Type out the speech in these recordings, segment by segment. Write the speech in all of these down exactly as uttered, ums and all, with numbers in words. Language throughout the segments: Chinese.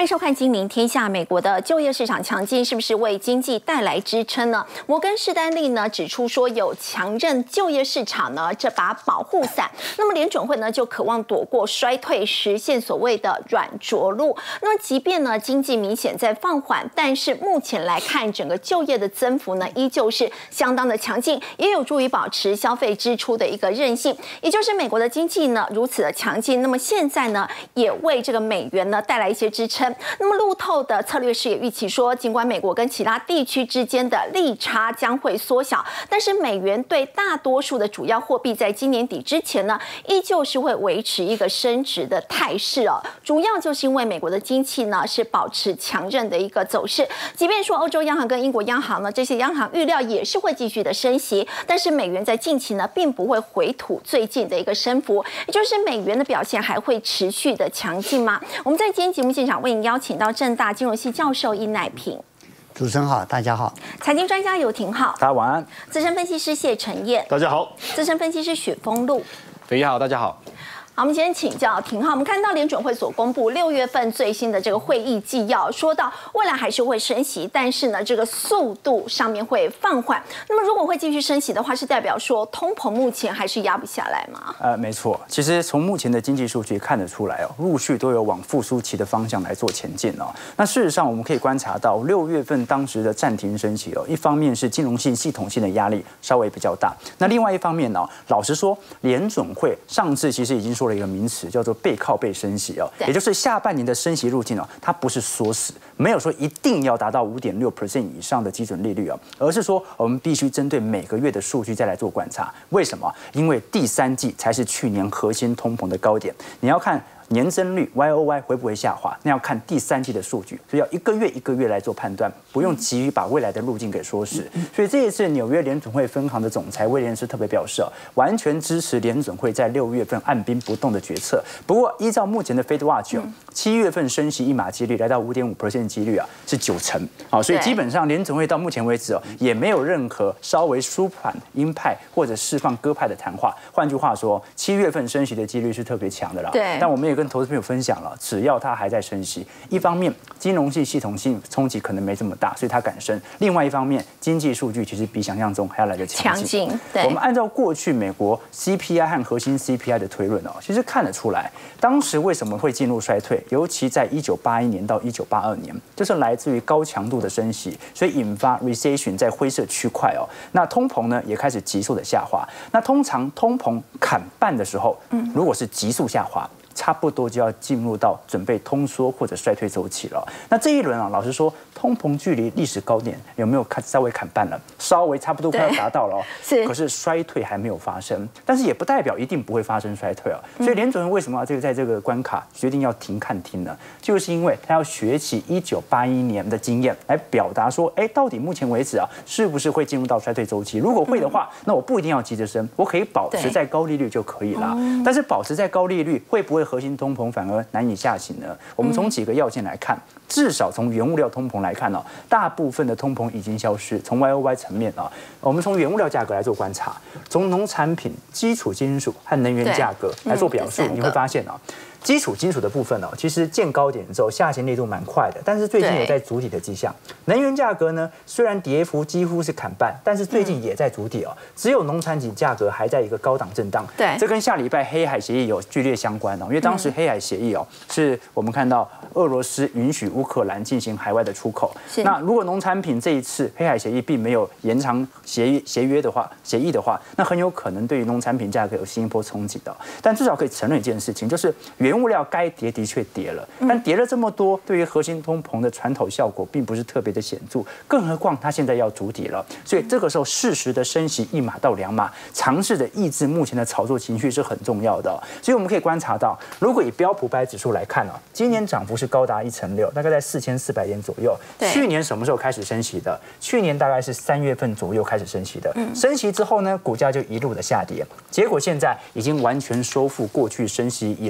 收看《金陵天下》。美国的就业市场强劲，是不是为经济带来支撑呢？摩根士丹利呢指出说，有强韧就业市场呢这把保护伞。那么联准会呢就渴望躲过衰退，实现所谓的软着陆。那么即便呢经济明显在放缓，但是目前来看，整个就业的增幅呢依旧是相当的强劲，也有助于保持消费支出的一个韧性。也就是美国的经济呢如此的强劲，那么现在呢也为这个美元呢带来一些支撑。那么路透的策略师也预期说，尽管美国跟其他地区之间的利差将会缩小，但是美元对大多数的主要货币在今年底之前呢，依旧是会维持一个升值的态势哦。主要就是因为美国的经济呢是保持强韧的一个走势，即便说欧洲央行跟英国央行呢，这些央行预料也是会继续的升息，但是美元在近期呢并不会回吐最近的一个升幅，也就是美元的表现还会持续的强劲吗？我们在今天节目现场为您邀请到政大金融系教授殷乃平， 主持人好，大家好； 财经专家游廷浩， 大家晚安； 资深分析师谢承彦， 大家好； 资深分析师许峰路， 肥好，大家好。 好，我们今天请教廷浩，我们看到联准会所公布六月份最新的这个会议纪要，说到未来还是会升息，但是呢，这个速度上面会放缓。那么如果会继续升息的话，是代表说通膨目前还是压不下来吗？ 呃，没错，其实从目前的经济数据看得出来哦，陆续都有往复苏期的方向来做前进哦。那事实上我们可以观察到，六月份当时的暂停升息哦，一方面是金融性系统性的压力稍微比较大，那另外一方面呢、哦，老实说，联准会上次其实已经说了一个名词，叫做背靠背升息哦，也就是下半年的升息路径哦，它不是缩死，没有说一定要达到五点六 percent 以上的基准利率哦，而是说我们必须针对每个月的数据再来做观察。为什么？因为第三季才是去年核心通膨的高点，你要看年增率 Y O Y 会不会下滑，那要看第三季的数据，所以要一个月一个月来做判断，不用急于把未来的路径给缩死。所以这一次纽约联准会分行的总裁威廉斯特别表示，完全支持联准会在六月份按兵不动的决策。不过依照目前的 Fed Watch， 七月份升息一码几率来到五点五 percent 几率啊是九成，好，所以基本上联准会到目前为止哦也没有任何稍微舒缓鹰派或者释放鸽派的谈话。换句话说，七月份升息的几率是特别强的啦。 对， 但我们也跟投资朋友分享了，只要它还在升息，一方面金融性系统性冲击可能没这么大，所以它敢升；另外一方面，经济数据其实比想象中还要来得强劲。 对， 我们按照过去美国 C P I 和核心 C P I 的推论哦，其实看得出来，当时为什么会进入衰退，尤其在一九八一年到一九八二年，就是来自于高强度的升息，所以引发 recession 在灰色区块哦。那通膨呢也开始急速的下滑。那通常通膨砍半的时候，如果是急速下滑，差不多就要进入到准备通缩或者衰退周期了。那这一轮啊，老实说，通膨距离历史高点有没有看稍微砍半了？稍微差不多快要达到了哦。 是。 可是衰退还没有发生，但是也不代表一定不会发生衰退哦。所以联准会为什么要这个在这个关卡决定要停看听呢？就是因为他要学习一九八一年的经验，来表达说，哎，到底目前为止啊，是不是会进入到衰退周期？如果会的话，那我不一定要急着升，我可以保持在高利率就可以了。但是保持在高利率会不会核心通膨反而难以下行呢？我们从几个要件来看，至少从原物料通膨来看呢、哦，大部分的通膨已经消失。从 Y O Y 层面啊，我们从原物料价格来做观察，从农产品、基础金属和能源价格来做表述，你会发现啊。基础金属的部分哦，其实见高点之后下行力度蛮快的，但是最近有在筑底的迹象。能源价格呢，虽然跌幅几乎是砍半，但是最近也在筑底哦。只有农产品价格还在一个高档震荡。 对， 这跟下礼拜黑海协议有剧烈相关哦，因为当时黑海协议哦，是我们看到俄罗斯允许乌克兰进行海外的出口。那如果农产品这一次黑海协议并没有延长协议协约的话，协议的话，那很有可能对于农产品价格有新一波冲击的。但至少可以承认一件事情，就是原物料该跌的确跌了，但跌了这么多，对于核心通膨的传导效果并不是特别的显著，更何况它现在要筑底了，所以这个时候适时的升息一码到两码，尝试的抑制目前的炒作情绪是很重要的。所以我们可以观察到，如果以标普百指数来看啊，今年涨幅是高达一成六，大概在四千四百点左右。去年什么时候开始升息的？去年大概是三月份左右开始升息的。升息之后呢，股价就一路的下跌，结果现在已经完全收复过去升息以来的跌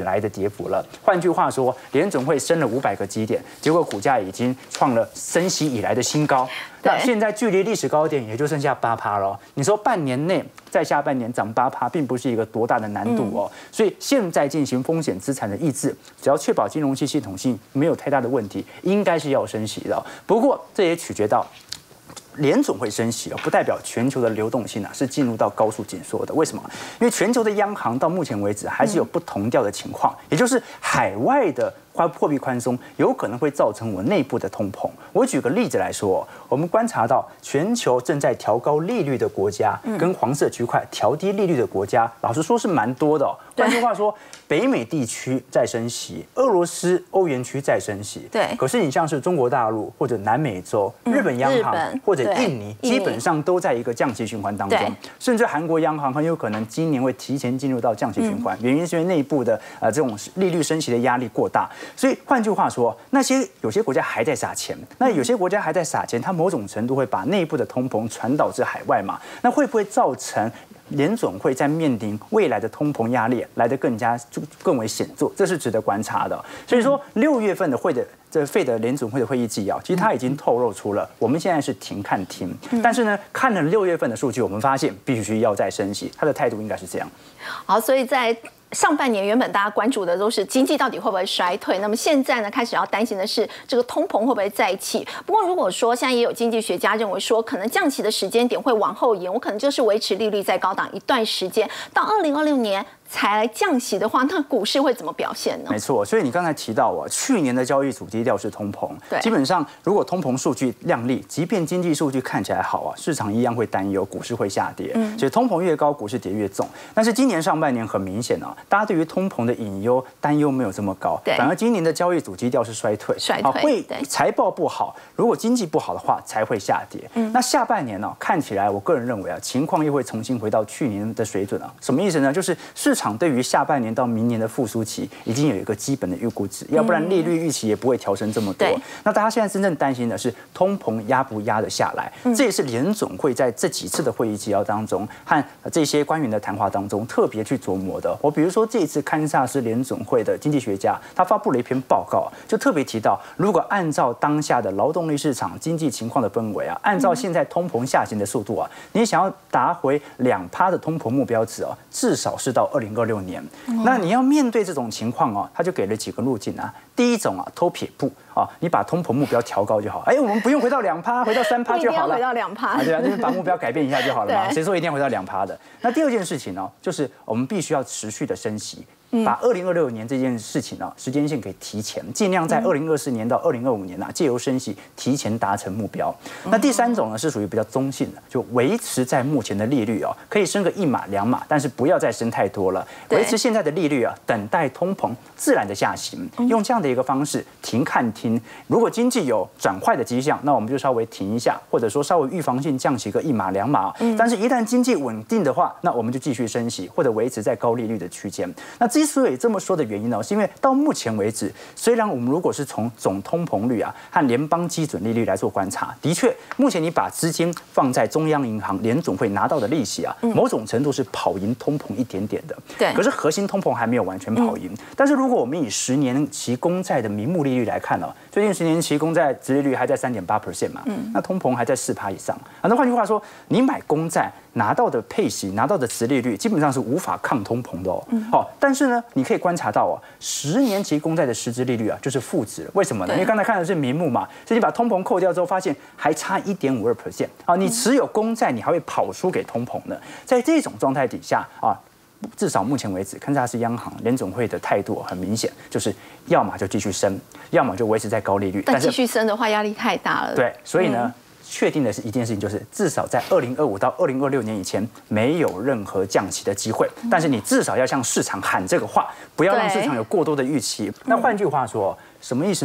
幅了。换句话说，联准会升了五百个基点，结果股价已经创了升息以来的新高。那现在距离历史高点也就剩下八趴了。你说半年内在下半年涨八趴，并不是一个多大的难度哦。所以现在进行风险资产的抑制，只要确保金融系系统性没有太大的问题，应该是要升息的。不过这也取决到联总会升息哦，不代表全球的流动性啊是进入到高速紧缩的。为什么？因为全球的央行到目前为止还是有不同调的情况，也就是海外的货币宽松有可能会造成我内部的通膨。我举个例子来说，我们观察到全球正在调高利率的国家，跟黄色区块调低利率的国家，老实说是蛮多的哦。换句话说，北美地区在升息，俄罗斯、欧元区在升息。 对。 可是你像是中国大陆或者南美洲、日本央行或者印尼，基本上都在一个降息循环当中。甚至韩国央行很有可能今年会提前进入到降息循环，原因是因为内部的呃这种利率升息的压力过大。所以换句话说，那些有些国家还在撒钱，那有些国家还在撒钱，它某种程度会把内部的通膨传导至海外嘛？那会不会造成联总会在面临未来的通膨压力来得更加更为显著？这是值得观察的。所以说，六月份的会的这费的联总会的会议纪要，其实它已经透露出了我们现在是停看听，但是呢，看了六月份的数据，我们发现必须要再升息，它的态度应该是这样。 好，所以在上半年原本大家关注的都是经济到底会不会衰退，那么现在呢，开始要担心的是这个通膨会不会再起。不过如果说现在也有经济学家认为说，可能降息的时间点会往后延，我可能就是维持利率在高档一段时间，到二零二六年才来降息的话，那股市会怎么表现呢？ 没错，所以你刚才提到啊，去年的交易主基调是通膨， 对， 基本上如果通膨数据亮丽，即便经济数据看起来好啊，市场一样会担忧，股市会下跌。嗯，所以通膨越高，股市跌越重。但是今年上半年很明显啊，大家对于通膨的隐忧担忧没有这么高，反而今年的交易主基调是衰退， 衰退， 会财报不好，如果经济不好的话才会下跌。嗯，那下半年呢、啊，看起来我个人认为啊，情况又会重新回到去年的水准啊。什么意思呢？就是市场对于下半年到明年的复苏期已经有一个基本的预估值，要不然利率预期也不会调升这么多。那大家现在真正担心的是通膨压不压得下来，这也是联总会在这几次的会议纪要当中和这些官员的谈话当中特别去琢磨的。我比如说这一次堪萨斯联总会的经济学家，他发布了一篇报告，就特别提到，如果按照当下的劳动力市场经济情况的氛围啊，按照现在通膨下行的速度啊，你想要达回两趴的通膨目标值啊，至少是到二零二六年。那你要面对这种情况哦，他就给了几个路径啊。第一种啊，偷撇步啊，你把通膨目标调高就好。哎，我们不用回到两趴，回到三趴就好了。 回到两趴， 对啊，就是把目标改变一下就好了嘛。谁说一定要回到两趴的？那第二件事情呢，就是我们必须要持续的升息。把二零二六年这件事情呢，时间线给提前，尽量在二零二四年到二零二五年啊，借由升息提前达成目标。那第三种呢，是属于比较中性的，就维持在目前的利率哦，可以升个一码两码，但是不要再升太多了，维持现在的利率啊，等待通膨自然的下行，用这样的一个方式停看听。如果经济有转坏的迹象，那我们就稍微停一下，或者说稍微预防性降息个一码两码。但是一旦经济稳定的话，那我们就继续升息，或者维持在高利率的区间。那之所以这么说的原因呢，是因为到目前为止，虽然我们如果是从总通膨率啊和联邦基准利率来做观察，的确，目前你把资金放在中央银行、联总会拿到的利息啊，某种程度是跑赢通膨一点点的。 对。 可是核心通膨还没有完全跑赢。但是如果我们以十年期公债的名目利率来看呢，最近十年期公债殖利率还在三点八 percent 嘛，那通膨还在四趴以上啊。那换句话说，你买公债拿到的配息、拿到的殖利率，基本上是无法抗通膨的哦。好，但是呢，你可以观察到啊，十年期公债的实质利率啊，就是负值了。为什么呢？因为刚才看的是名目嘛，所以你把通膨扣掉之后，发现还差一点五二 percent 啊。你持有公债，你还会跑输给通膨呢。在这种状态底下啊，至少目前为止，堪萨斯央行联总会的态度很明显，就是要么就继续升，要么就维持在高利率。 但继续升的话，压力太大了。 对，所以呢。嗯，确定的是一件事情，就是至少在二零二五到二零二六年以前没有任何降息的机会。但是你至少要向市场喊这个话，不要让市场有过多的预期。那换句话说，什么意思呢？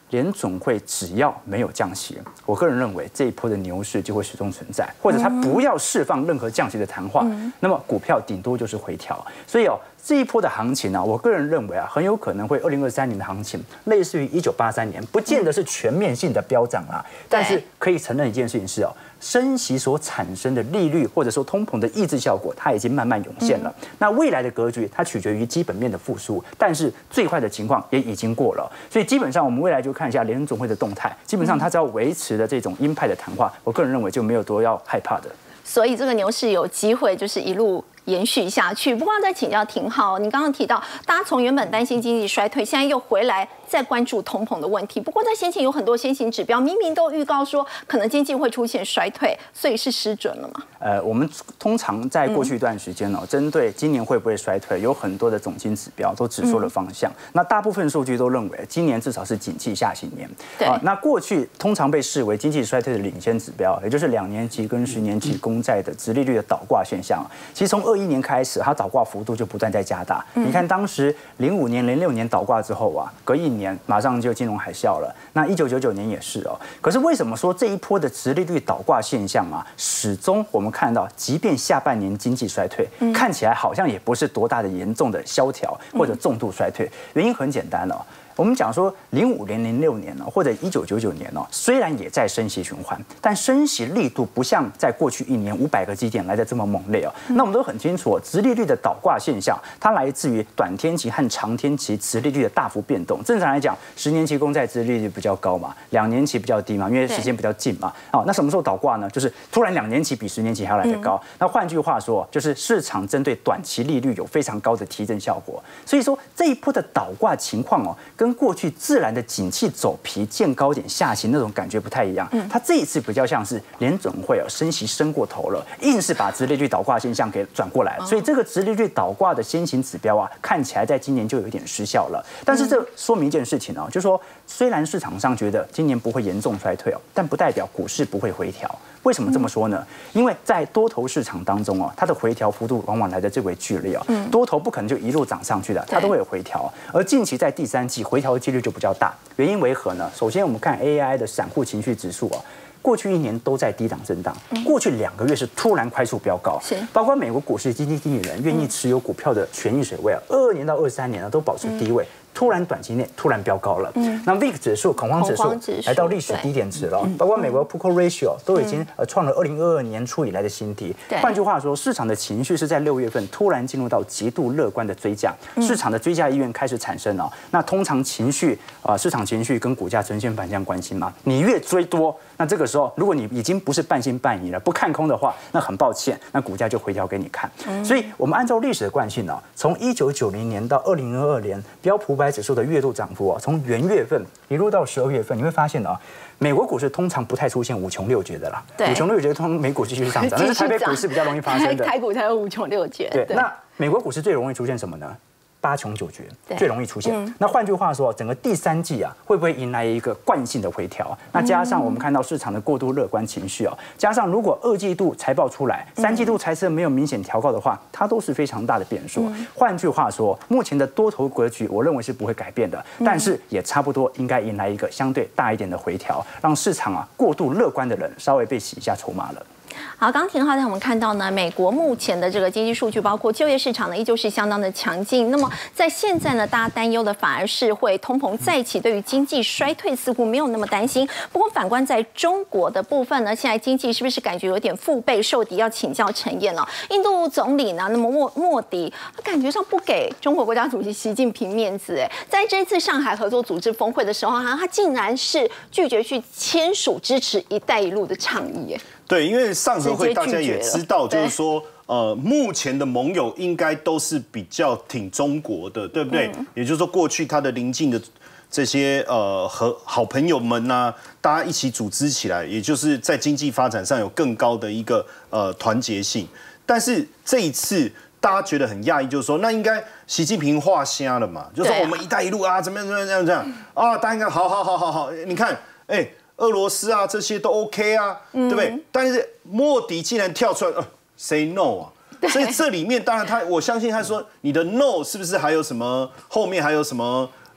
联准会只要没有降息，我个人认为这一波的牛市就会始终存在，或者它不要释放任何降息的谈话，那么股票顶多就是回调。所以哦，这一波的行情啊，我个人认为啊，很有可能会二零二三年的行情类似于一九八三年，不见得是全面性的飙涨啊，但是可以承认一件事情是哦，升息所产生的利率或者说通膨的抑制效果，它已经慢慢涌现了。那未来的格局，它取决于基本面的复苏，但是最坏的情况也已经过了，所以基本上我们未来就看一下联总会的动态，基本上它只要维持的这种鹰派的谈话，我个人认为就没有多要害怕的。 所以这个牛市有机会就是一路延续下去。不过再请教廷浩，你刚刚提到大家从原本担心经济衰退，现在又回来再关注通膨的问题。不过在先前有很多先行指标，明明都预告说可能经济会出现衰退，所以是失准了吗？ 呃，我们通常在过去一段时间呢、哦，针对今年会不会衰退，有很多的总经指标都指出了方向。嗯、那大部分数据都认为今年至少是景气下行年。 对、 呃。那过去通常被视为经济衰退的领先指标，也就是两年期跟十年期公债的殖利率的倒挂现象。其实从二一年开始，它倒挂幅度就不断在加大。嗯、你看当时零五年、零六年倒挂之后啊，隔一年马上就金融海啸了。那一九九九年也是哦。可是为什么说这一波的殖利率倒挂现象啊，始终我们看到，即便下半年经济衰退，嗯、看起来好像也不是多大的严重的萧条或者重度衰退。原因很简单哦。我们讲说，零五年、零六年呢，或者一九九九年呢，虽然也在升息循环，但升息力度不像在过去一年五百个基点来的这么猛烈哦。那我们都很清楚，殖利率的倒挂现象，它来自于短天期和长天期殖利率的大幅变动。正常来讲，十年期公债殖利率比较高嘛，两年期比较低嘛，因为时间比较近嘛。哦，那什么时候倒挂呢？就是突然两年期比十年期还要来得高。那换句话说，就是市场针对短期利率有非常高的提振效果。所以说这一波的倒挂情况哦，跟过去自然的景气走皮、见高点下行那种感觉不太一样。它这一次比较像是联准会哦升息升过头了，硬是把殖利率倒挂现象给转过来，所以这个殖利率倒挂的先行指标啊，看起来在今年就有一点失效了。但是这说明一件事情哦，就是说虽然市场上觉得今年不会严重衰退哦，但不代表股市不会回调。为什么这么说呢？因为在多头市场当中哦，它的回调幅度往往来得最为剧烈哦。多头不可能就一路涨上去的，它都会有回调。而近期在第三季回调的几率就比较大，原因为何呢？首先我们看 A I 的散户情绪指数哦。过去一年都在低档震荡，过去两个月是突然快速飙高，包括美国股市基金经理人愿意持有股票的权益水位啊，二二年到二三年呢都保持低位。突然短期内突然飙高了，嗯，那 V I X 指数恐慌指数来到历史低点值了，包括美国 P/E ratio 都已经呃创了二零二二年初以来的新低。换句话说，市场的情绪是在六月份突然进入到极度乐观的追价，市场的追价意愿开始产生了。那通常情绪啊、呃，市场情绪跟股价呈现反向关系嘛，你越追多，那这个时候如果你已经不是半信半疑了，不看空的话，那很抱歉，那股价就回调给你看。所以我们按照历史的惯性呢，从一九九零年到二零二二年标普五百指数的月度涨幅啊，从元月份一路到十二月份，你会发现啊，美国股市通常不太出现五穷六绝的啦。五穷六绝通常美股继续上涨，但是台北股市比较容易发生的。 台股才有五穷六绝。 对，那美国股市最容易出现什么呢？八穷九绝最容易出现。嗯、那换句话说，整个第三季啊，会不会迎来一个惯性的回调？那加上我们看到市场的过度乐观情绪哦，加上如果二季度财报出来，三季度财测没有明显调高的话，它都是非常大的变数。嗯、换句话说，目前的多头格局，我认为是不会改变的，但是也差不多应该迎来一个相对大一点的回调，让市场啊过度乐观的人稍微被洗一下筹码了。 好，刚刚廷浩带我们看到呢，美国目前的这个经济数据，包括就业市场呢，依旧是相当的强劲。那么在现在呢，大家担忧的反而是会通膨再起，对于经济衰退似乎没有那么担心。不过反观在中国的部分呢，现在经济是不是感觉有点腹背受敌？要请教陈燕哦。印度总理呢，那么莫莫迪，他感觉上不给中国国家主席习近平面子。哎，在这次上海合作组织峰会的时候，他竟然是拒绝去签署支持“一带一路”的倡议。哎。 对，因为上合会大家也知道，就是说，呃，目前的盟友应该都是比较挺中国的，对不对？嗯、也就是说，过去他的邻近的这些呃和好朋友们呐、啊，大家一起组织起来，也就是在经济发展上有更高的一个呃团结性。但是这一次，大家觉得很讶异，就是说，那应该习近平画瞎了嘛？就是说我们“一带一路”啊，怎么样怎么样这样这样啊？大家应该好好好好好，你看，哎、欸。俄罗斯啊，这些都 OK 啊，嗯、对不对？但是莫迪竟然跳出来，呃 ，say no 啊，所以这里面当然他，我相信他说你的 no 是不是还有什么后面还有什么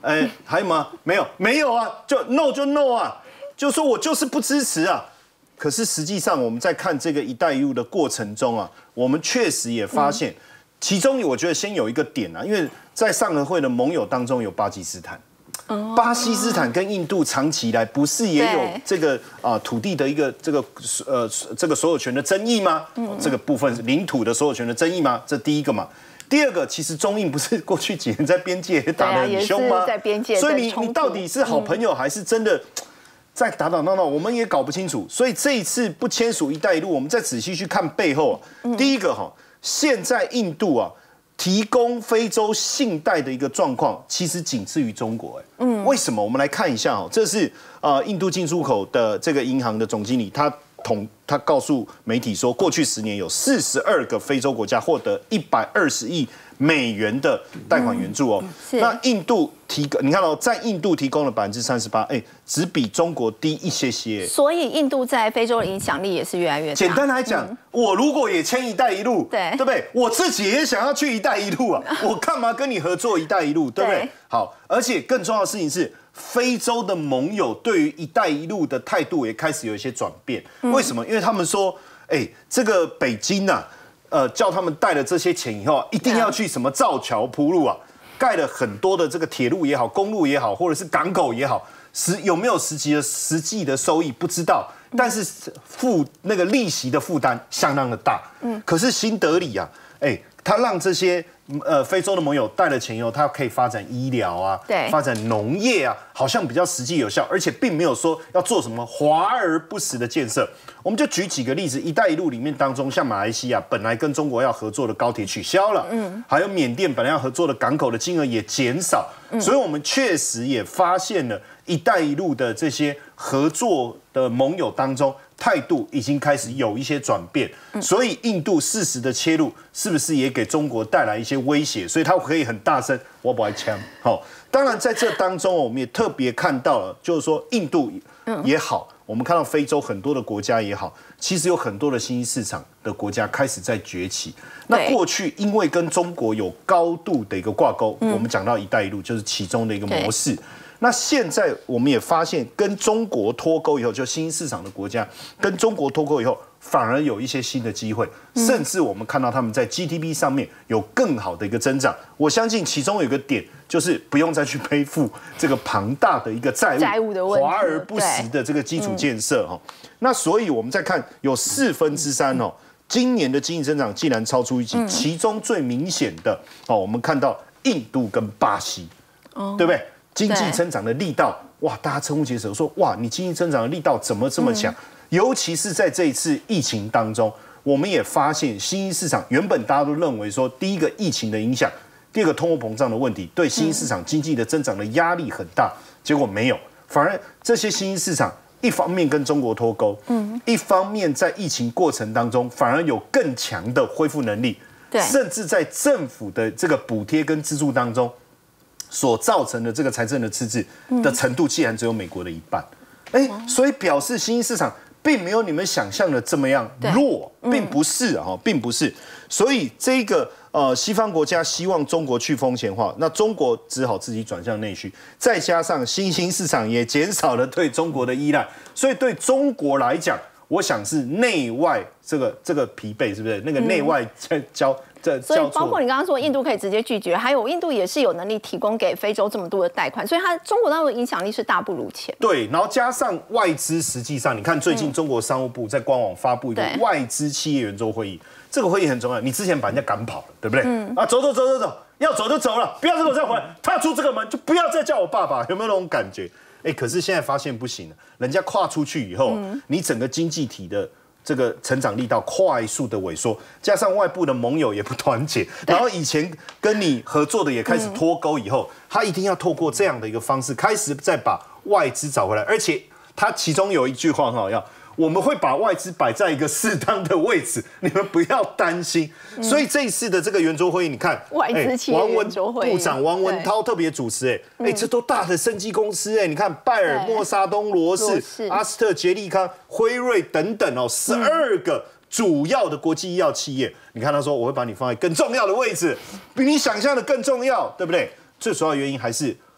哎，还有吗？没有，没有啊，就 no 就 no 啊，就说我就是不支持啊。可是实际上我们在看这个“一带一路”的过程中啊，我们确实也发现，嗯、其中我觉得先有一个点啊，因为在上合会的盟友当中有巴基斯坦。巴基斯坦跟印度长期以来不是也有这个啊土地的一个这个呃这个所有权的争议吗？嗯、这个部分领土的所有权的争议吗？这第一个嘛。第二个，其实中印不是过去几年在边界也打得很凶吗？ 在边界， 所以你你到底是好朋友还是真的在打打闹闹？我们也搞不清楚。所以这一次不签署“一带一路”，我们再仔细去看背后啊。第一个哈，现在印度啊。提供非洲信贷的一个状况，其实仅次于中国。哎，嗯，为什么？我们来看一下哦，这是呃印度进出口的这个银行的总经理，他统他告诉媒体说，过去十年有四十二个非洲国家获得一百二十亿美元的贷款援助哦。嗯、那印度提供，你看哦，在印度提供了百分之三十八，哎，只比中国低一些些。 所以印度在非洲的影响力也是越来越大。 简单来讲，嗯、我如果也签“一带一路”， 对对不对？我自己也想要去“一带一路”啊，我干嘛跟你合作“一带一路”，对不对？对好，而且更重要的事情是，非洲的盟友对于“一带一路”的态度也开始有一些转变。嗯、为什么？因为他们说，哎，这个北京啊。呃，叫他们带了这些钱以后啊，一定要去什么造桥铺路啊，盖了很多的这个铁路也好，公路也好，或者是港口也好，实有没有实际的实际的收益不知道，但是付那个利息的负担相当的大。嗯，可是新德里啊，哎，他让这些呃非洲的盟友带了钱以后，他可以发展医疗啊， 对， 发展农业啊，好像比较实际有效，而且并没有说要做什么华而不实的建设。我们就举几个例子，“一带一路”里面当中，像马来西亚本来跟中国要合作的高铁取消了，嗯，还有缅甸本来要合作的港口的金额也减少，嗯、所以我们确实也发现了“一带一路”的这些合作的盟友当中，态度已经开始有一些转变。嗯、所以印度适时的切入，是不是也给中国带来一些威胁？所以他可以很大声，我不爱枪。好，当然在这当中，我们也特别看到了，就是说印度也好。我们看到非洲很多的国家也好，其实有很多的新兴市场的国家开始在崛起。那过去因为跟中国有高度的一个挂钩，嗯、我们讲到“一带一路”就是其中的一个模式。那现在我们也发现，跟中国脱钩以后，就新兴市场的国家跟中国脱钩以后，反而有一些新的机会，嗯、甚至我们看到他们在 G D P 上面有更好的一个增长。我相信其中有一个点。就是不用再去背负这个庞大的一个债务、 债务的问题， 华而不实的这个基础建设哈。嗯、那所以我们再看有四分之三哦，今年的经济增长竟然超出预期，嗯、其中最明显的哦，我们看到印度跟巴西，哦、对不对？经济增长的力道，哇，大家瞠目结舌，说哇，你经济增长的力道怎么这么强？嗯、尤其是在这一次疫情当中，我们也发现新兴市场原本大家都认为说，第一个疫情的影响。第二个通货膨胀的问题对新兴市场经济的增长的压力很大，结果没有，反而这些新兴市场一方面跟中国脱钩，嗯，一方面在疫情过程当中反而有更强的恢复能力，对，甚至在政府的这个补贴跟资助当中所造成的这个财政的赤字的程度，竟然只有美国的一半，哎，所以表示新兴市场并没有你们想象的这么样弱，并不是啊，并不是，所以这个。呃，西方国家希望中国去风险化，那中国只好自己转向内需，再加上新兴市场也减少了对中国的依赖，所以对中国来讲，我想是内外这个这个疲惫，是不是？那个内外在交。嗯所以包括你刚刚说印度可以直接拒绝，还有印度也是有能力提供给非洲这么多的贷款，所以它中国那个影响力是大不如前。 对，然后加上外资，实际上你看最近中国商务部在官网发布一个外资企业圆桌会议，这个会议很重要。你之前把人家赶跑了，对不对？嗯、啊，走走走走走，要走就走了，不要之后再回来，踏出这个门就不要再叫我爸爸，有没有那种感觉？哎，可是现在发现不行了，人家跨出去以后，嗯、你整个经济体的。这个成长力道快速的萎缩，加上外部的盟友也不团结，然后以前跟你合作的也开始脱钩，以后、嗯、他一定要透过这样的一个方式，开始再把外资找回来，而且他其中有一句话很好，要我们会把外资摆在一个适当的位置，你们不要担心。嗯、所以这一次的这个圆桌会议，你看， 外资企业圆桌会议， 部长王文涛特别主持、欸，哎、嗯，哎，这都大的生技公司、欸，哎，你看拜耳、默沙东、罗氏、阿斯特、捷利康、辉瑞等等哦，十二个主要的国际医药企业，你看他说我会把你放在更重要的位置，比你想象的更重要，对不对？最主要的原因还是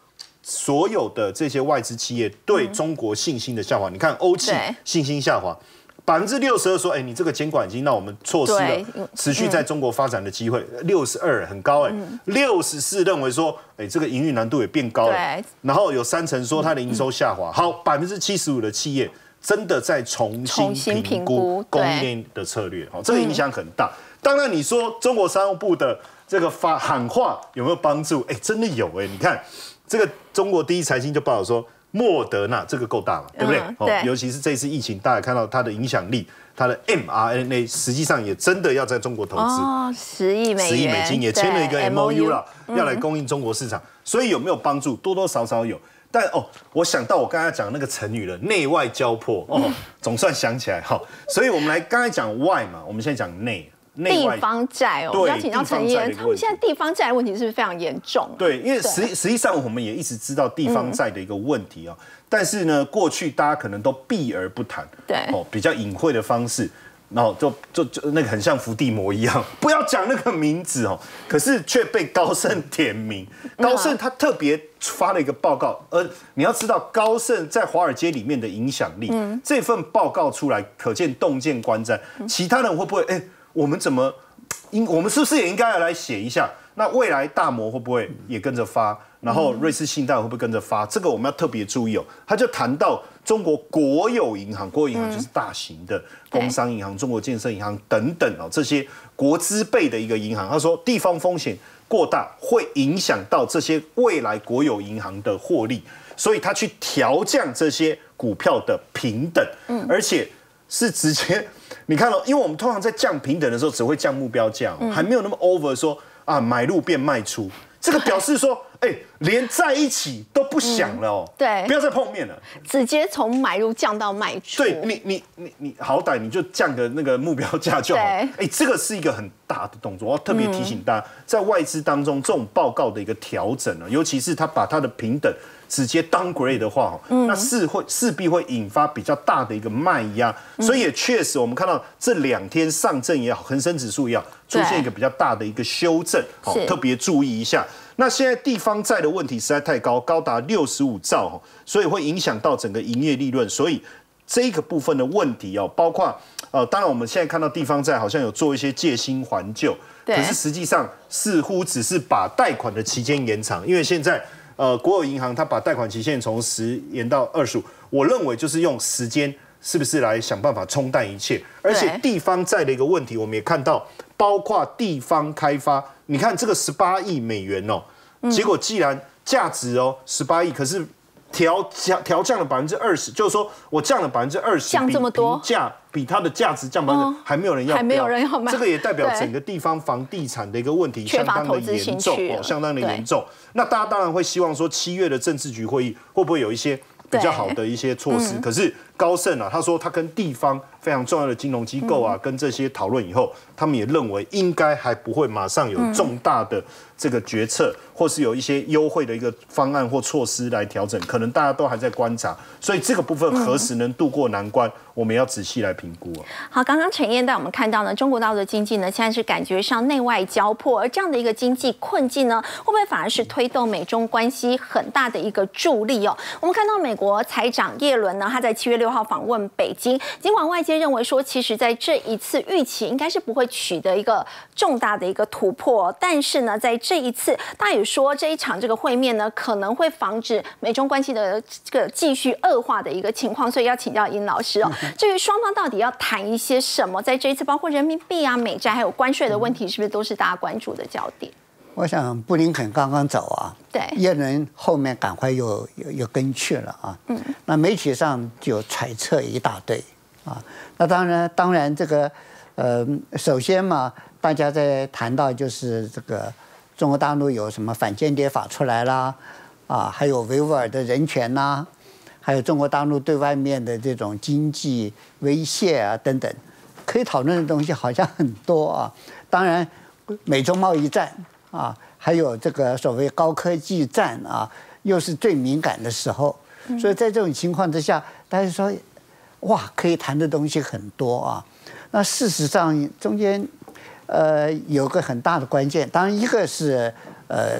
所有的这些外资企业对中国信心的下滑。你看欧企信心下滑。百分之六十二说，哎，你这个监管已经让我们错失了持续在中国发展的机会。六十二很高哎，六十四认为说，哎，这个营运难度也变高了。然后有三成说它的营收下滑。好，百分之七十五的企业真的在重新评估供应链的策略，好，这个影响很大。当然，你说中国商务部的这个发喊话有没有帮助？哎，真的有哎，你看这个中国第一财经就报道说。莫德纳这个够大嘛，对不对？嗯、对，尤其是这次疫情，大家看到它的影响力，它的 M R N A 实际上也真的要在中国投资， 哦，十亿美元， 十亿美金也签了一个 M O U 了，要来供应中国市场，所以有没有帮助？多多少少有。但哦，我想到我刚才讲那个成语了，内外交迫哦，总算想起来哈。所以我们来刚才讲外嘛，我们现在讲内。 地方债哦，我要请教陈彦，他们现在地方债问题是不是非常严重？ 对，因为实实际上我们也一直知道地方债的一个问题啊，但是呢，过去大家可能都避而不谈， 对， 哦，比较隐晦的方式，然后就就就那个很像伏地魔一样，不要讲那个名字哦，可是却被高盛点名。高盛他特别发了一个报告，而你要知道高盛在华尔街里面的影响力，嗯、这份报告出来，可见洞见观瞻。其他人会不会哎？我们怎么，应我们是不是也应该要来写一下？那未来大摩会不会也跟着发？然后瑞士信贷会不会跟着发？这个我们要特别注意哦。他就谈到中国国有银行，国有银行就是大型的工商银行、中国建设银行等等哦，这些国资辈的一个银行。他说地方风险过大会影响到这些未来国有银行的获利，所以他去调降这些股票的评等，而且是直接。你看哦，因为我们通常在降平等的时候，只会降目标价、哦嗯，还没有那么 over 说啊买入变卖出，这个表示说，哎，连在一起都不想了哦， 嗯、对， 不要再碰面了， 直接从买入降到卖出。 对你，你你你好歹你就降个那个目标价就好。哎，这个是一个很大的动作，我要特别提醒大家，嗯、在外资当中，这种报告的一个调整呢，尤其是他把他的平等。直接 downgrade 的话，嗯、那势会势必会引发比较大的一个卖压，嗯、所以也确实我们看到这两天上证也好，恒生指数也好，出现一个比较大的一个修正，好，特别注意一下。那现在地方债的问题实在太高，高达六十五兆，所以会影响到整个营业利润，所以这个部分的问题哦，包括呃，当然我们现在看到地方债好像有做一些借新还旧，可是实际上似乎只是把贷款的期间延长，因为现在。呃，国有银行它把贷款期限从十延到二十五，我认为就是用时间是不是来想办法冲淡一切，而且地方债的一个问题，我们也看到，包括地方开发，你看这个十八亿美元哦，结果既然价值哦十八亿，可是调降调降了百分之二十，就是说我降了百分之二十， 降这么多， 价比它的价值降百分之，还没有人要， 还没有人要买， 这个也代表整个地方房地产的一个问题相当的严重哦，相当的严重。那大家当然会希望说，七月的政治局会议会不会有一些比较好的一些措施？可是高盛啊，他说他跟地方非常重要的金融机构啊，嗯、跟这些讨论以后，他们也认为应该还不会马上有重大的这个决策，嗯、或是有一些优惠的一个方案或措施来调整，可能大家都还在观察，所以这个部分何时能渡过难关，嗯、我们要仔细来评估啊。 好，刚刚陈彦带我们看到呢，中国大陆的经济呢，现在是感觉上内外交迫，而这样的一个经济困境呢，会不会反而是推动美中关系很大的一个助力哦？我们看到美国财长耶伦呢，他在七月六号访问北京，尽管外界认为说，其实在这一次预期应该是不会取得一个重大的一个突破，但是呢，在这一次，大家也说这一场这个会面呢，可能会防止美中关系的这个继续恶化的一个情况，所以要请教殷老师哦。至于双方到底要谈一些什么，在这一次包括人民币啊、美债还有关税的问题，是不是都是大家关注的焦点？ 我想布林肯刚刚走啊， 对， 耶伦后面赶快又又又跟去了啊，嗯，那媒体上就揣测一大堆啊，那当然当然这个呃，首先嘛，大家在谈到就是这个中国大陆有什么反间谍法出来啦，啊，还有维吾尔的人权呐、啊，还有中国大陆对外面的这种经济威胁啊等等，可以讨论的东西好像很多啊。当然，美中贸易战啊，还有这个所谓高科技战啊，又是最敏感的时候。所以在这种情况之下，大家说，哇，可以谈的东西很多啊。那事实上中间，呃，有个很大的关键，当然一个是呃，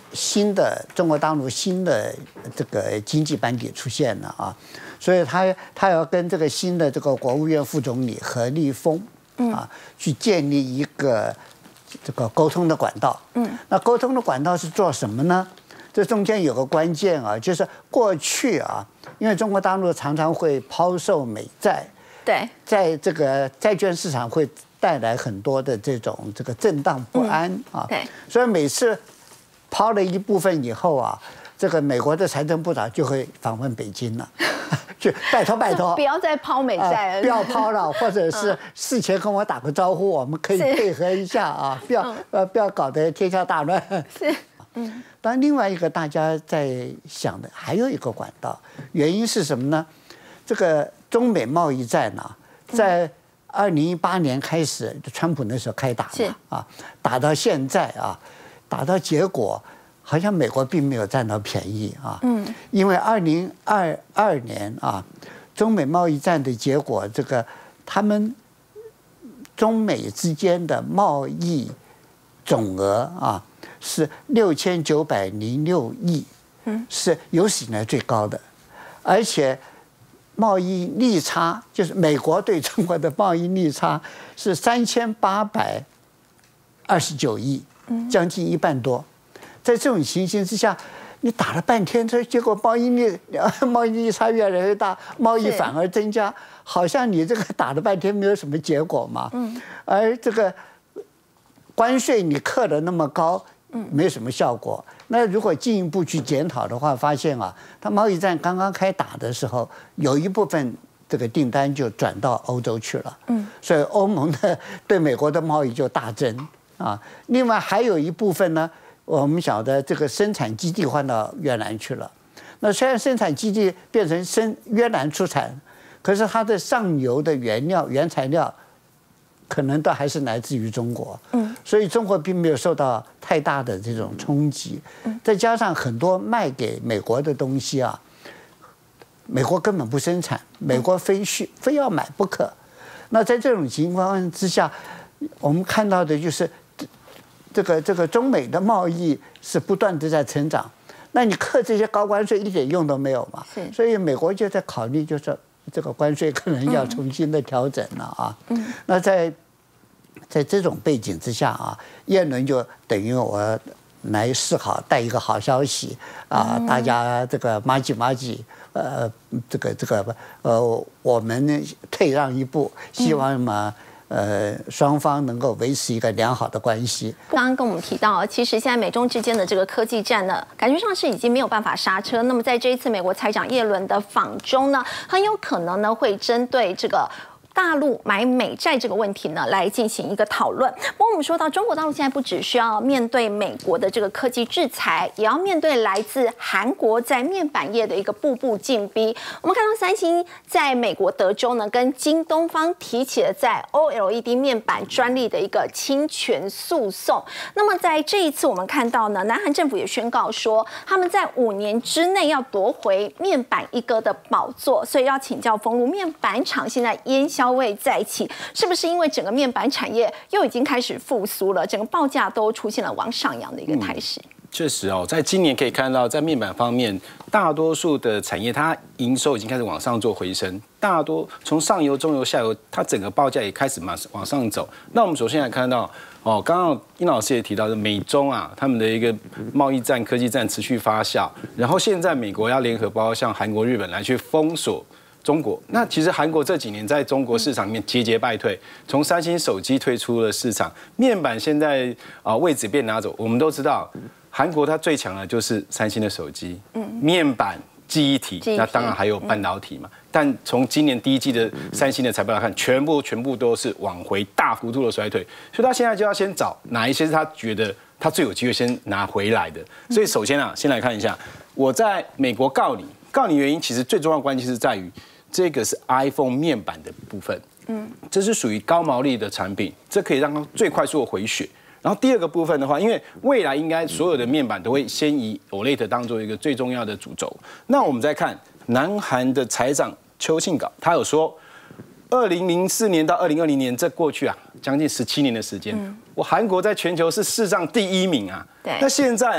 新的中国大陆新的这个经济班底出现了啊，所以他他要跟这个新的这个国务院副总理何立峰啊，去建立一个这个沟通的管道。嗯，那沟通的管道是做什么呢？这中间有个关键啊，就是过去啊，因为中国大陆常常会抛售美债， 对， 在这个债券市场会带来很多的这种这个震荡不安啊， 对， 所以每次抛了一部分以后啊，这个美国的财政部长就会访问北京了，去拜托拜托， 不要再抛美债了， 呃，不要抛了，或者是事前跟我打个招呼，我们可以配合一下啊，不要呃不要搞得天下大乱。 是，嗯。 当然，另外一个大家在想的还有一个管道，原因是什么呢？这个中美贸易战呢、啊，在二零一八年开始，川普那时候开打嘛，啊，打到现在啊。打到结果，好像美国并没有占到便宜啊。嗯，因为二零二二年啊，中美贸易战的结果，这个他们中美之间的贸易总额啊是六千九百零六亿，嗯，是有史以来最高的，而且贸易逆差，就是美国对中国的贸易逆差是三千八百二十九亿。将近一半多，在这种情形之下，你打了半天，这结果贸易逆贸易逆差越来越大，贸易反而增加，好像你这个打了半天没有什么结果嘛。嗯，而这个关税你课得那么高，没什么效果。那如果进一步去检讨的话，发现啊，它贸易战刚刚开打的时候，有一部分这个订单就转到欧洲去了。嗯，所以欧盟的对美国的贸易就大增。啊，另外还有一部分呢，我们晓得这个生产基地换到越南去了。那虽然生产基地变成生越南出产，可是它的上游的原料、原材料，可能都还是来自于中国。嗯，所以中国并没有受到太大的这种冲击。再加上很多卖给美国的东西啊，美国根本不生产，美国非需非要买不可。那在这种情况之下，我们看到的就是。这个这个中美的贸易是不断的在成长，那你课这些高关税一点用都没有嘛？所以美国就在考虑，就是这个关税可能要重新的调整了啊。嗯，那在在这种背景之下啊，耶伦就等于我来示好，带一个好消息啊，大家这个麻吉麻吉，呃，这个这个呃，我们退让一步，希望嘛。呃，双方能够维持一个良好的关系。 刚刚跟我们提到，其实现在美中之间的这个科技战呢，感觉上是已经没有办法刹车。那么在这一次美国财长耶伦的访中呢，很有可能呢会针对这个。大陆买美债这个问题呢，来进行一个讨论。不过我们说到，中国大陆现在不只需要面对美国的这个科技制裁，也要面对来自韩国在面板业的一个步步进逼。我们看到三星在美国德州呢，跟京东方提起了在 O L E D 面板专利的一个侵权诉讼。那么在这一次，我们看到呢，南韩政府也宣告说，他们在五年之内要夺回面板一哥的宝座。所以要请教丰儒，面板厂现在烟消味再起，是不是因为整个面板产业又已经开始复苏了，整个报价都出现了往上扬的一个态势？ 嗯、确实哦，在今年可以看到，在面板方面，大多数的产业它营收已经开始往上做回升，大多从上游、中游、下游，它整个报价也开始往往上走。那我们首先来看到哦，刚刚殷老师也提到的美中啊，他们的一个贸易战、科技战持续发酵，然后现在美国要联合包括像韩国、日本来去封锁。中国那其实韩国这几年在中国市场里面节节败退，从三星手机退出了市场，面板现在啊位置被拿走。我们都知道，韩国它最强的就是三星的手机，嗯，面板、记忆体，那当然还有半导体嘛。但从今年第一季的三星的财报来看，全部全部都是往回大幅度的衰退，所以他现在就要先找哪一些是他觉得他最有机会先拿回来的。所以首先啊，先来看一下，我在美国告你。告你原因其实最重要的关键是在于，这个是 iPhone 面板的部分，嗯，这是属于高毛利的产品，这可以让它最快速的回血。然后第二个部分的话，因为未来应该所有的面板都会先以 O L E D 当做一个最重要的主轴。那我们再看南韩的财长邱信稿，他有说，二零零四年到二零二零年这过去啊将近十七年的时间，嗯、我韩国在全球是世上第一名啊。对，那现在啊。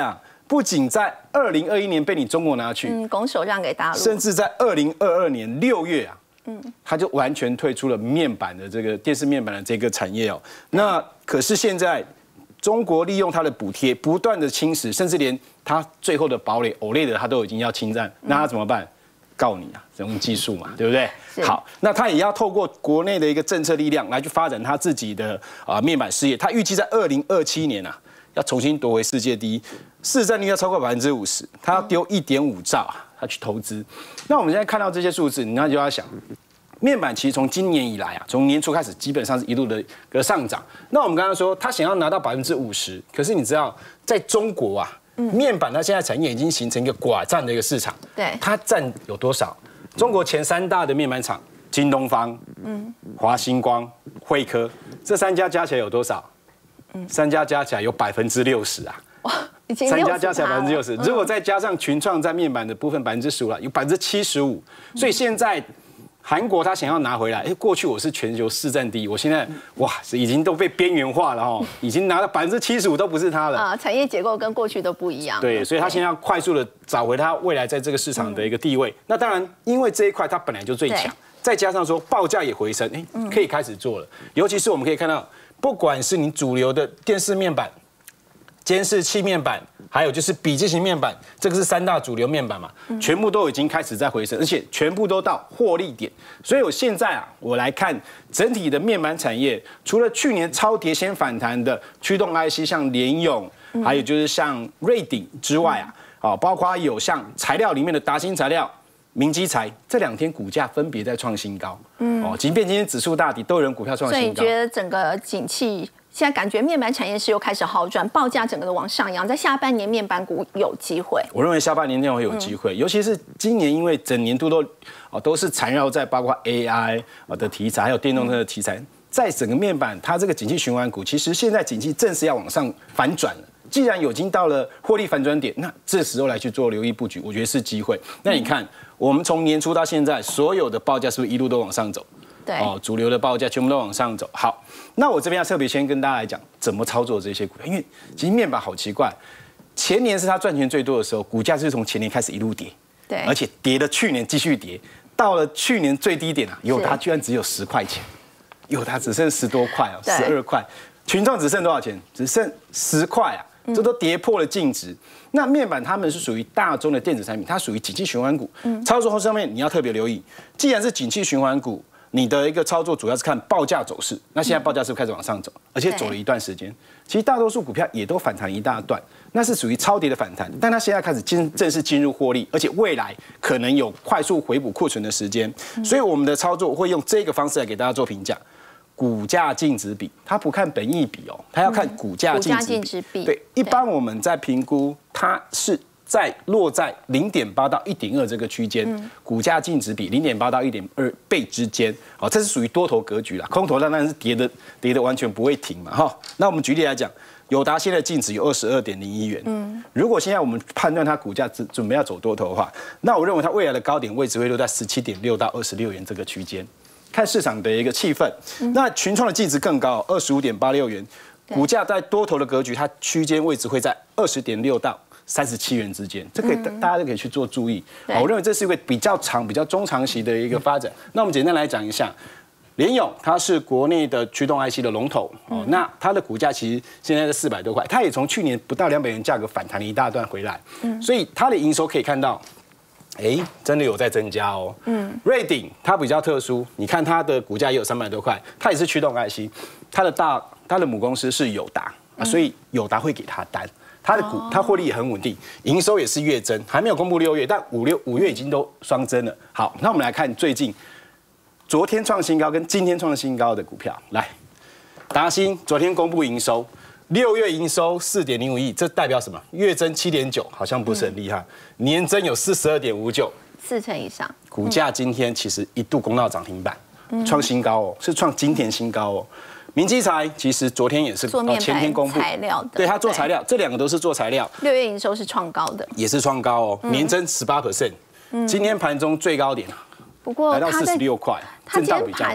不仅在二零二一年被你中国拿去， 嗯，拱手让给大陆， 甚至在二零二二年六月啊，嗯，它就完全退出了面板的这个电视面板的这个产业哦。那可是现在中国利用它的补贴，不断的侵蚀，甚至连它最后的堡垒 O L E D 它都已经要侵占，那它怎么办？告你啊，人工技术嘛，对不对？好，那他也要透过国内的一个政策力量来去发展他自己的啊面板事业。他预计在二零二七年啊，要重新夺回世界第一，市占率要超过百分之五十，他要丢一点五兆啊，他去投资。那我们现在看到这些数字，你那就要想，面板其实从今年以来啊，从年初开始基本上是一路的个上涨。那我们刚刚说他想要拿到百分之五十，可是你知道在中国啊。面板它现在产业已经形成一个寡占的一个市场， 对， 它占有多少？中国前三大的面板厂，京东方、嗯、华星光、慧科，这三家加起来有多少？嗯，三家加起来有百分之六十啊！ 哇，已经三家加起来百分之六十，如果再加上群创在面板的部分百分之十五了，有百分之七十五。所以现在韩国他想要拿回来，哎，过去我是全球市占第一，我现在哇，已经都被边缘化了哈，已经拿到百分之七十五都不是他了啊，产业结构跟过去都不一样。 对，所以他现在要快速的找回他未来在这个市场的一个地位。那当然，因为这一块它本来就最强，再加上说报价也回升，哎，可以开始做了。尤其是我们可以看到，不管是你主流的电视面板、监视器面板，还有就是笔记型面板，这个是三大主流面板嘛，全部都已经开始在回升，而且全部都到获利点。所以我现在啊，我来看整体的面板产业，除了去年超跌先反弹的驱动 I C， 像联咏，还有就是像瑞鼎之外啊，啊，包括有像材料里面的达新材料、明基材，这两天股价分别在创新高。嗯，哦，即便今天指数大跌，都有人股票创新高。 所以你觉得整个景气？现在感觉面板产业是又开始好转，报价整个都往上扬，在下半年面板股有机会。 我认为下半年内会有机会，嗯、尤其是今年，因为整年度都哦都是缠绕在包括 A I 的题材，还有电动车的题材，嗯、在整个面板它这个景气循环股，其实现在景气正是要往上反转了。既然已经到了获利反转点，那这时候来去做留意布局，我觉得是机会。那你看，我们从年初到现在，所有的报价是不是一路都往上走？ 对哦，主流的报价全部都往上走。好，那我这边要特别先跟大家来讲怎么操作这些股票，因为其实面板好奇怪，前年是它赚钱最多的时候，股价是从前年开始一路跌， 对， 而且跌了去年继续跌，到了去年最低点啊，友达居然只有十块钱，友达只剩十多块啊，十二块，群创只剩多少钱？只剩十块啊。这都跌破了净值。那面板它们是属于大宗的电子产品，它属于景气循环股。操作后上面你要特别留意，既然是景气循环股，你的一个操作主要是看报价走势。那现在报价是不是开始往上走，而且走了一段时间？其实大多数股票也都反弹一大段，那是属于超跌的反弹，但它现在开始进正式进入获利，而且未来可能有快速回补库存的时间。所以我们的操作会用这个方式来给大家做评价。股价净值比，它不看本益比哦，它要看股价净值比。 净值比对，一般我们在评估，它是在落在零点八到一点二这个区间，嗯、股价净值比零点八到一点二倍之间，哦，这是属于多头格局啦。空头当然是跌的跌的完全不会停嘛，哈。那我们举例来讲，友达现在净值有二十二点零一元，嗯，如果现在我们判断它股价准准备要走多头的话，那我认为它未来的高点位置会落在十七点六到二十六元这个区间。看市场的一个气氛，嗯、那群创的净值更高，二十五点八六元，股价在多头的格局，它区间位置会在二十点六到三十七元之间，这可以、嗯、大家都可以去做注意。我认为这是一个比较长、比较中长期的一个发展。嗯、那我们简单来讲一下，联咏它是国内的驱动 I C 的龙头哦，嗯、那它的股价其实现在是四百多块，它也从去年不到两百元价格反弹了一大段回来，嗯、所以它的营收可以看到。哎，真的有在增加哦。嗯，瑞鼎它比较特殊，你看它的股价也有三百多块，它也是驱动 I C， 它的大它的母公司是友达、嗯、啊，所以友达会给它单，它的股、哦、它获利也很稳定，营收也是月增，还没有公布六月，但五六五月已经都双增了。好，那我们来看最近昨天创新高跟今天创新高的股票，来，达新昨天公布营收。六月营收四点零五亿，这代表什么？月增七点九，好像不是很厉害。嗯、年增有四十二点五九， 四成以上。 股价今天其实一度攻到涨停板，创、嗯、新高哦，是创今天新高哦。明基材其实昨天也是做面板、 前天公布材料的， 对，它做材料，这两个都是做材料。 六月营收是创高的， 也是创高哦，嗯、年增十八 percent。今天盘中最高点， 不过来到四十六块，震荡比较大。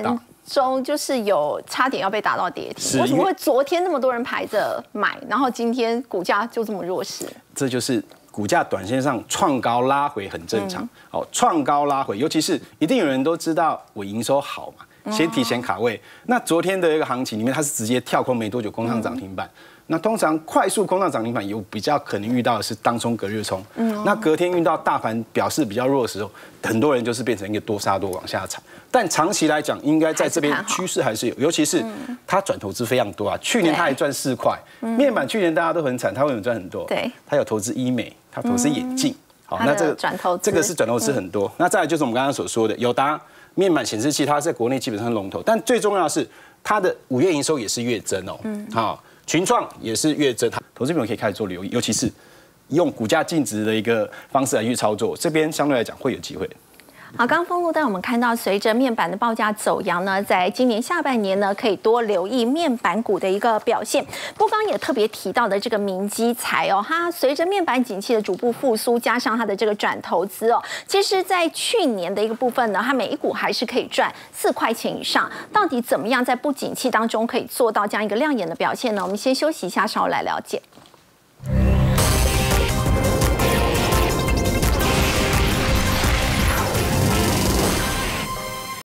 中就是有差点要被打到跌停，为什么会昨天那么多人排着买，然后今天股价就这么弱势？ 这就是股价短线上创高拉回很正常。嗯、哦，创高拉回，尤其是一定有人都知道我营收好嘛，先提前卡位。哦、那昨天的一个行情里面，它是直接跳空没多久攻上涨停板。嗯、那通常快速攻上涨停板，有比较可能遇到的是当冲隔日冲。嗯、那隔天遇到大盘表示比较弱的时候，很多人就是变成一个多杀多往下踩。但长期来讲，应该在这边趋势还是有，尤其是它转投资非常多啊。去年它还赚四块，面板去年大家都很惨，它为什么赚很多？ 对， 它有投资医美，它投资眼镜。好， 那这个转投这个是转投资很多。那再来就是我们刚刚所说的友达面板显示器，它在国内基本上龙头，但最重要的是它的五月营收也是月增哦。嗯，好，群创也是月增，投资朋友可以开始做留意，尤其是用股价净值的一个方式来去操作，这边相对来讲会有机会。 好，刚刚封路带我们看到，随着面板的报价走扬呢，在今年下半年呢，可以多留意面板股的一个表现。不过刚刚也特别提到的这个明基材哦，它随着面板景气的逐步复苏，加上它的这个转投资哦，其实在去年的一个部分呢，它每一股还是可以赚四块钱以上。到底怎么样在不景气当中可以做到这样一个亮眼的表现呢？我们先休息一下，稍后来了解。